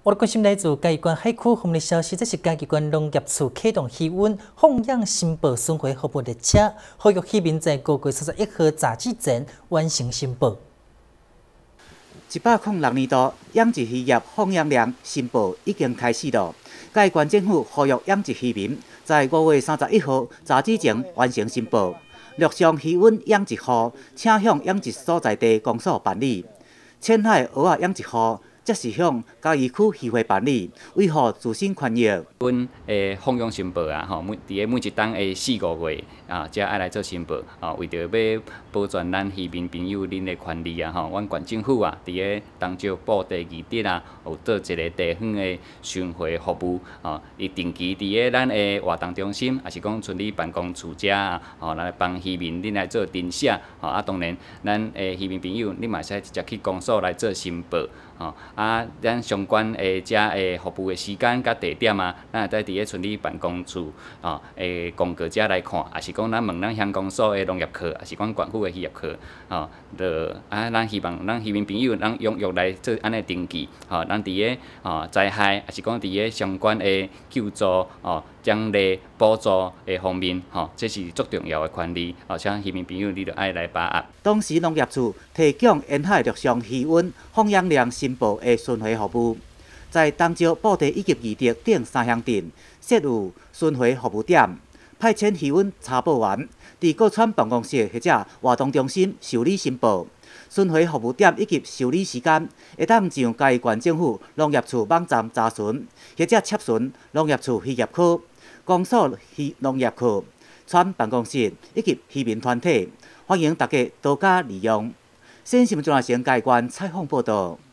我哋关心来自嘉义县海区方面的消息，这是嘉义县农业处启动气温放养申报巡回服务列车，呼吁市民在5月31号早之前完成申报。 106年度养殖渔业放养量申报已经开始了。嘉义县政府呼吁养殖渔民在5月31号早之前完成申报。陆上渔温养殖户请向养殖所在地公所办理，浅海蚵仔养殖户则是向嘉义区渔会办理，维护自身权益。 阮放养申报啊，吼，每一档4、5月啊，才爱来做申报啊，为着要保全咱渔民朋友恁的权利啊，吼，阮县政府啊，伫个当招布地二日啊，有做一个地方的巡回服务啊，伊定期伫个咱的活动中心，也是讲村里办公处遮啊，吼，来帮渔民恁来做တင်写，吼啊，当然咱渔民朋友，恁嘛使直接去公所来做申报，吼啊，咱相关遮服务的时间甲地点啊，咱会使伫个村里办公处啊公告遮来看，也是讲咱问咱乡公所的农业课，也是讲县府的渔业课，吼，咱希望咱渔民朋友，咱踊跃来做安尼登记，吼，咱伫个灾害，也是讲伫个相关的救助，奖励补助的方面，吼，这是足重要的权利，请渔民朋友你着爱来把握。 当时农业处提供沿海陆上渔温放养量申报的巡回服务，在东石、布地以及义德等3乡镇设有巡回服务点，派遣渔温查报员伫各村办公室或者活动中心受理申报。巡回服务点以及受理时间，会当上嘉义县政府农业处网站查询，或者洽询农业处渔业科、公所农业科、村办公室以及渔民团体，欢迎大家多加利用。新新闻中华城嘉义县采访报道。